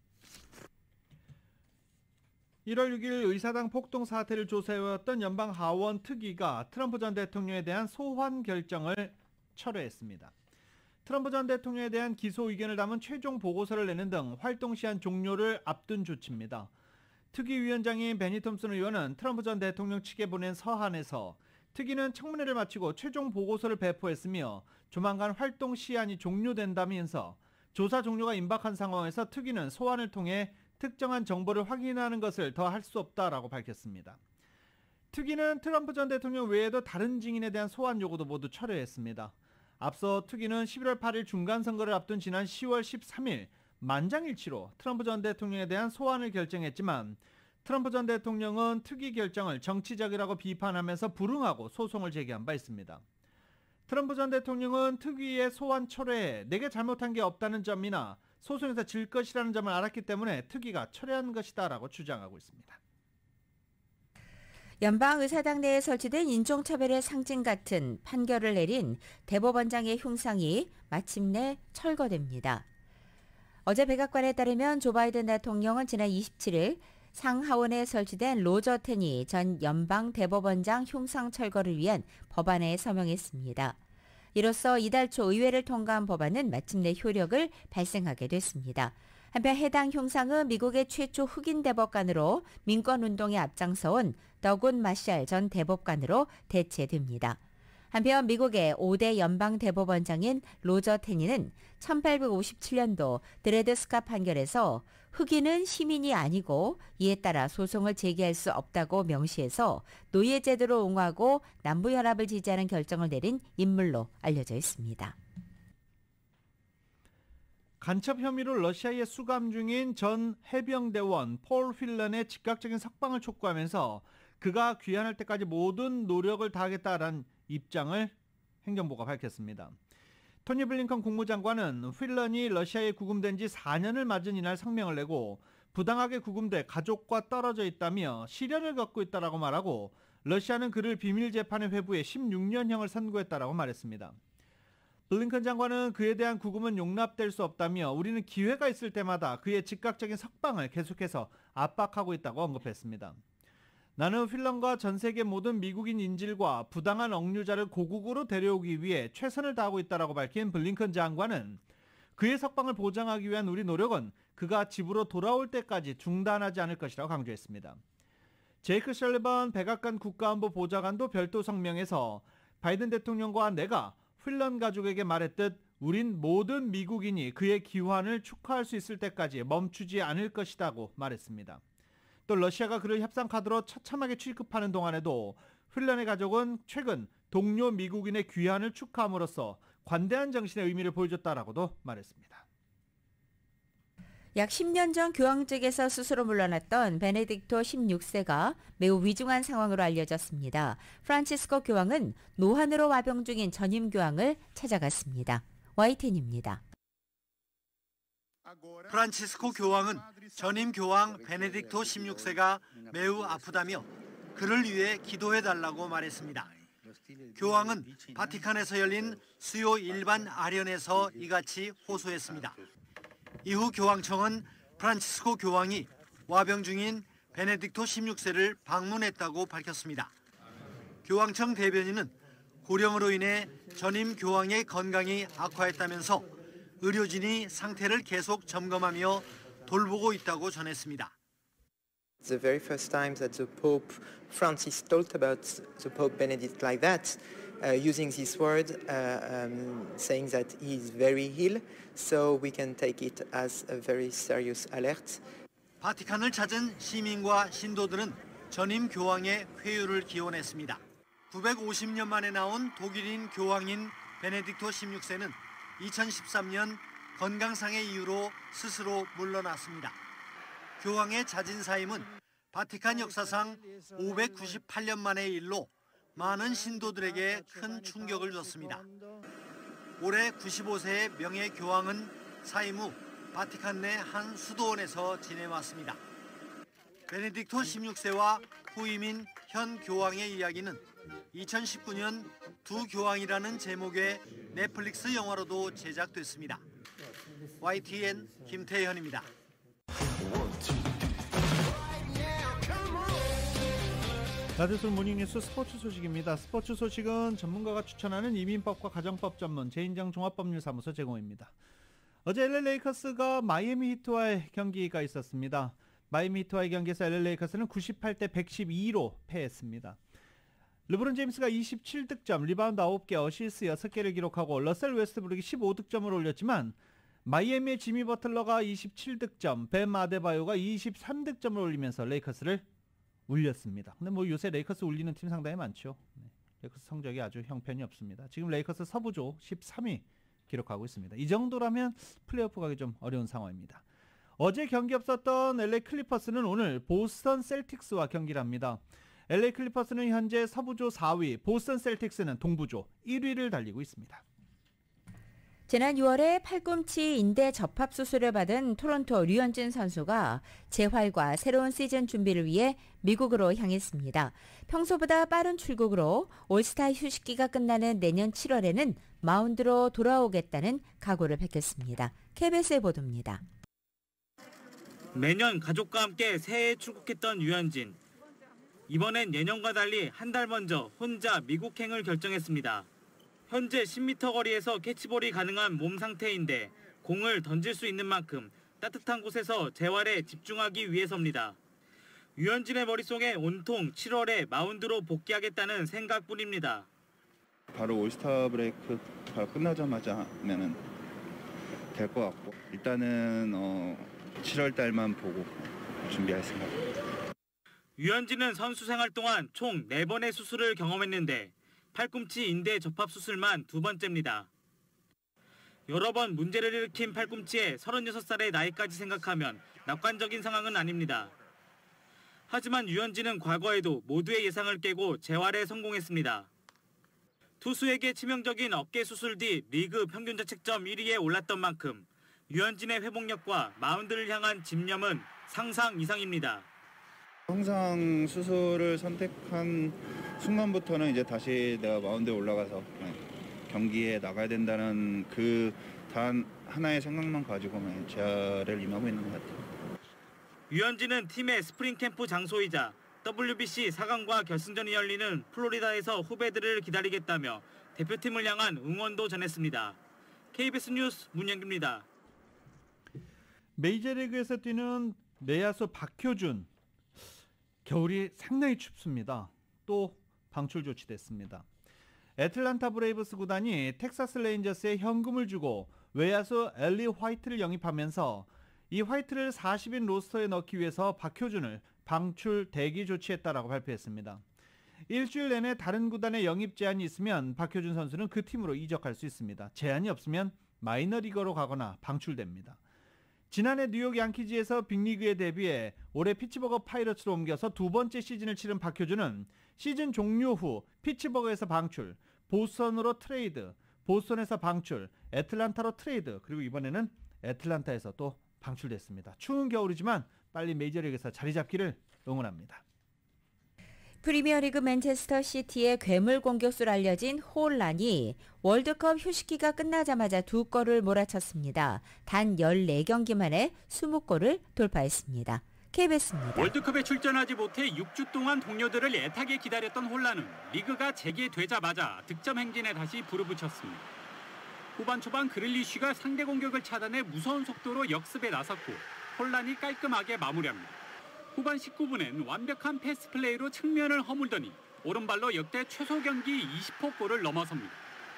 일월 육일 의사당 폭동 사태를 조사해왔던 연방 하원 특위가 트럼프 전 대통령에 대한 소환 결정을 철회했습니다. 트럼프 전 대통령에 대한 기소 의견을 담은 최종 보고서를 내는 등 활동 시한 종료를 앞둔 조치입니다. 특위위원장인 베니 톰슨 의원은 트럼프 전 대통령 측에 보낸 서한에서 특위는 청문회를 마치고 최종 보고서를 배포했으며 조만간 활동 시한이 종료된다면서 조사 종료가 임박한 상황에서 특위는 소환을 통해 특정한 정보를 확인하는 것을 더 할 수 없다라고 밝혔습니다. 특위는 트럼프 전 대통령 외에도 다른 증인에 대한 소환 요구도 모두 철회했습니다. 앞서 특위는 십일월 팔일 중간선거를 앞둔 지난 시월 십삼일 만장일치로 트럼프 전 대통령에 대한 소환을 결정했지만 트럼프 전 대통령은 특위 결정을 정치적이라고 비판하면서 불응하고 소송을 제기한 바 있습니다. 트럼프 전 대통령은 특위의 소환 철회에 내게 잘못한 게 없다는 점이나 소송에서 질 것이라는 점을 알았기 때문에 특위가 철회한 것이다라고 주장하고 있습니다. 연방의사당 내에 설치된 인종차별의 상징 같은 판결을 내린 대법원장의 흉상이 마침내 철거됩니다. 어제 백악관에 따르면 조 바이든 대통령은 지난 이십칠일 상하원에 설치된 로저 테니 전 연방 대법원장 흉상 철거를 위한 법안에 서명했습니다. 이로써 이달 초 의회를 통과한 법안은 마침내 효력을 발생하게 됐습니다. 한편 해당 흉상은 미국의 최초 흑인 대법관으로 민권운동에 앞장서온 더군 마샬 전 대법관으로 대체됩니다. 한편 미국의 오 대 연방 대법원장인 로저 테니는 천팔백오십칠년도 드레드 스캇 판결에서 흑인은 시민이 아니고 이에 따라 소송을 제기할 수 없다고 명시해서 노예제도를 옹호하고 남부연합을 지지하는 결정을 내린 인물로 알려져 있습니다. 간첩 혐의로 러시아에 수감 중인 전 해병대원 폴 휠런의 즉각적인 석방을 촉구하면서 그가 귀환할 때까지 모든 노력을 다하겠다라는 입장을 행정부가 밝혔습니다. 토니 블링컨 국무장관은 휠런이 러시아에 구금된 지 사 년을 맞은 이날 성명을 내고 부당하게 구금돼 가족과 떨어져 있다며 시련을 겪고 있다라고 말하고 러시아는 그를 비밀 재판에 회부해 십육 년형을 선고했다라고 말했습니다. 블링컨 장관은 그에 대한 구금은 용납될 수 없다며 우리는 기회가 있을 때마다 그의 즉각적인 석방을 계속해서 압박하고 있다고 언급했습니다. 나는 휠런과 전 세계 모든 미국인 인질과 부당한 억류자를 고국으로 데려오기 위해 최선을 다하고 있다고 밝힌 블링컨 장관은 그의 석방을 보장하기 위한 우리 노력은 그가 집으로 돌아올 때까지 중단하지 않을 것이라고 강조했습니다. 제이크 셜리번 백악관 국가안보 보좌관도 별도 성명에서 바이든 대통령과 내가 휠런 가족에게 말했듯 우린 모든 미국인이 그의 귀환을 축하할 수 있을 때까지 멈추지 않을 것이라고 말했습니다. 또 러시아가 그를 협상 카드로 처참하게 취급하는 동안에도 휠런의 가족은 최근 동료 미국인의 귀환을 축하함으로써 관대한 정신의 의미를 보여줬다라고도 말했습니다. 약 십 년 전 교황 측에서 스스로 물러났던 베네딕토 십육 세가 매우 위중한 상황으로 알려졌습니다. 프란치스코 교황은 노환으로 와병 중인 전임 교황을 찾아갔습니다. 와이텐입니다. 프란치스코 교황은 전임 교황 베네딕토 십육 세가 매우 아프다며 그를 위해 기도해달라고 말했습니다. 교황은 바티칸에서 열린 수요 일반 아련에서 이같이 호소했습니다. 이후 교황청은 프란치스코 교황이 와병 중인 베네딕토 십육 세를 방문했다고 밝혔습니다. 교황청 대변인은 고령으로 인해 전임 교황의 건강이 악화했다면서 의료진이 상태를 계속 점검하며 돌보고 있다고 전했습니다. The very first time that the Pope Francis talked about the Pope Benedict like that, uh, using this word, uh, um, saying that he is very ill, so we can take it as a very serious alert. 바티칸을 찾은 시민과 신도들은 전임 교황의 회유를 기원했습니다. 구백오십 년 만에 나온 독일인 교황인 베네딕토 십육 세는 이천십삼 년 건강상의 이유로 스스로 물러났습니다. 교황의 자진사임은 바티칸 역사상 오백구십팔 년 만의 일로 많은 신도들에게 큰 충격을 줬습니다. 올해 구십오 세의 명예 교황은 사임 후 바티칸 내 한 수도원에서 지내왔습니다. 베네딕토 십육 세와 후임인 현 교황의 이야기는 이천십구 년 두 교황이라는 제목의 넷플릭스 영화로도 제작됐습니다. 와이티엔 김태현입니다. 라디오솔 모닝뉴스 스포츠 소식입니다. 스포츠 소식은 전문가가 추천하는 이민법과 가정법 전문 제인장 종합법률사무소 제공입니다. 어제 엘에이 레이커스가 마이애미 히트와의 경기가 있었습니다. 마이애미 히트와의 경기에서 엘에이 레이커스는 구십팔 대 백십이로 패했습니다. 르브론 제임스가 이십칠 득점, 리바운드 아홉 개, 어시스트 여섯 개를 기록하고 러셀 웨스트브룩이 십오 득점을 올렸지만 마이애미의 지미 버틀러가 이십칠 득점, 뱀 아데바요가 이십삼 득점을 올리면서 레이커스를 울렸습니다. 근데 뭐 요새 레이커스 울리는 팀 상당히 많죠. 네, 레이커스 성적이 아주 형편이 없습니다. 지금 레이커스 서부조 십삼 위 기록하고 있습니다. 이 정도라면 플레이오프 가기 좀 어려운 상황입니다. 어제 경기 없었던 엘에이 클리퍼스는 오늘 보스턴 셀틱스와 경기를 합니다. 엘에이 클리퍼스는 현재 서부조 사 위, 보스턴 셀틱스는 동부조 일 위를 달리고 있습니다. 지난 유월에 팔꿈치 인대 접합 수술을 받은 토론토 류현진 선수가 재활과 새로운 시즌 준비를 위해 미국으로 향했습니다. 평소보다 빠른 출국으로 올스타 휴식기가 끝나는 내년 칠월에는 마운드로 돌아오겠다는 각오를 밝혔습니다. 케이비에스의 보도입니다. 매년 가족과 함께 새해에 출국했던 류현진. 이번엔 예년과 달리 한 달 먼저 혼자 미국행을 결정했습니다. 현재 십 미터 거리에서 캐치볼이 가능한 몸 상태인데 공을 던질 수 있는 만큼 따뜻한 곳에서 재활에 집중하기 위해서입니다. 류현진의 머릿속에 온통 칠월에 마운드로 복귀하겠다는 생각뿐입니다. 바로 올스타 브레이크 바로 끝나자마자 하면은 될 것 같고 일단은 어, 칠월 달만 보고 준비할 생각입니다. 류현진은 선수 생활 동안 총 네 번의 수술을 경험했는데 팔꿈치 인대 접합 수술만 두 번째입니다. 여러 번 문제를 일으킨 팔꿈치에 서른여섯 살의 나이까지 생각하면 낙관적인 상황은 아닙니다. 하지만 류현진은 과거에도 모두의 예상을 깨고 재활에 성공했습니다. 투수에게 치명적인 어깨 수술 뒤 리그 평균 자책점 일 위에 올랐던 만큼 류현진의 회복력과 마운드를 향한 집념은 상상 이상입니다. 항상 수술을 선택한 순간부터는 이제 다시 내가 마운드에 올라가서 경기에 나가야 된다는 그 단 하나의 생각만 가지고만 재활을 임하고 있는 것 같아요. 유현진은 팀의 스프링 캠프 장소이자 더블유비씨 사 강과 결승전이 열리는 플로리다에서 후배들을 기다리겠다며 대표팀을 향한 응원도 전했습니다. 케이비에스 뉴스 문영규입니다. 메이저리그에서 뛰는 내야수 박효준. 겨울이 상당히 춥습니다. 또 방출 조치됐습니다. 애틀란타 브레이브스 구단이 텍사스 레인저스에 현금을 주고 외야수 엘리 화이트를 영입하면서 이 화이트를 사십 인 로스터에 넣기 위해서 박효준을 방출 대기 조치했다라고 발표했습니다. 일주일 내내 다른 구단의 영입 제한이 있으면 박효준 선수는 그 팀으로 이적할 수 있습니다. 제한이 없으면 마이너리거로 가거나 방출됩니다. 지난해 뉴욕 양키즈에서 빅리그에 데뷔해 올해 피츠버그 파이러츠로 옮겨서 두 번째 시즌을 치른 박효준은 시즌 종료 후 피츠버그에서 방출, 보스턴으로 트레이드, 보스턴에서 방출, 애틀란타로 트레이드, 그리고 이번에는 애틀란타에서 또 방출됐습니다. 추운 겨울이지만 빨리 메이저리그에서 자리 잡기를 응원합니다. 프리미어리그 맨체스터 시티의 괴물 공격수로 알려진 홀란이 월드컵 휴식기가 끝나자마자 두 골을 몰아쳤습니다. 단 열네 경기 만에 이십 골을 돌파했습니다. 케이비에스입니다. 월드컵에 출전하지 못해 육 주 동안 동료들을 애타게 기다렸던 홀란은 리그가 재개되자마자 득점 행진에 다시 불을 붙였습니다. 후반 초반 그릴리쉬가 상대 공격을 차단해 무서운 속도로 역습에 나섰고 홀란이 깔끔하게 마무리합니다. 후반 십구 분엔 완벽한 패스 플레이로 측면을 허물더니 오른발로 역대 최소 경기 이십 호 골을 넘어섭니다.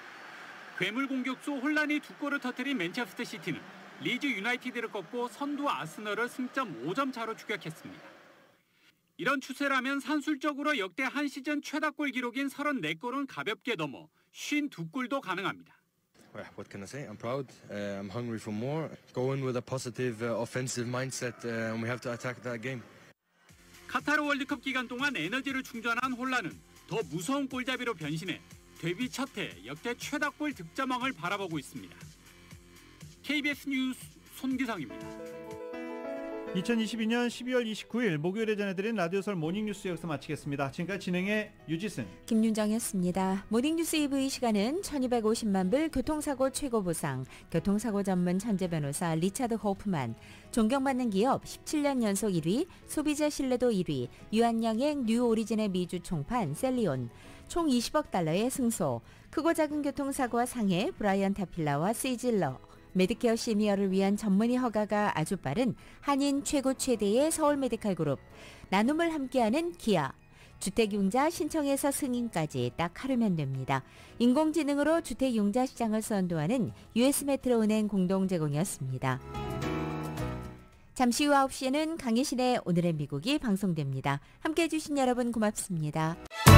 괴물 공격수 홀란이 두 골을 터뜨린 맨체스터 시티는 리즈 유나이티드를 꺾고 선두 아스널을 승점 오 점 차로 추격했습니다. 이런 추세라면 산술적으로 역대 한 시즌 최다골 기록인 삼십사 골은 가볍게 넘어 오십이 골도 가능합니다. Well, what can I say? I'm proud. Uh, I'm hungry for more. Go in with a positive uh, offensive mindset uh, and we have to attack that game. 카타르 월드컵 기간 동안 에너지를 충전한 홀란은 더 무서운 골잡이로 변신해 데뷔 첫 해 역대 최다골 득점왕을 바라보고 있습니다. 케이비에스 뉴스 손기성입니다. 이천이십이 년 십이월 이십구일 목요일에 전해드린 라디오설 모닝뉴스 여기서 마치겠습니다. 지금까지 진행의 유지승, 김윤정이었습니다. 모닝뉴스 이 부 이 시간은 천이백오십만 불 교통사고 최고보상, 교통사고 전문 천재 변호사 리차드 호프만, 존경받는 기업 십칠 년 연속 일 위, 소비자 신뢰도 일 위, 유한양행 뉴 오리진의 미주 총판 셀리온, 총 이십억 달러의 승소, 크고 작은 교통사고와 상해 브라이언 타필라와 시질러, 메디케어 시니어를 위한 전문의 허가가 아주 빠른 한인 최고 최대의 서울 메디칼 그룹, 나눔을 함께하는 기아, 주택융자 신청에서 승인까지 딱 하루면 됩니다. 인공지능으로 주택융자 시장을 선도하는 유에스메트로은행 공동 제공이었습니다. 잠시 후 아홉 시에는 강희신의 오늘의 미국이 방송됩니다. 함께해 주신 여러분 고맙습니다.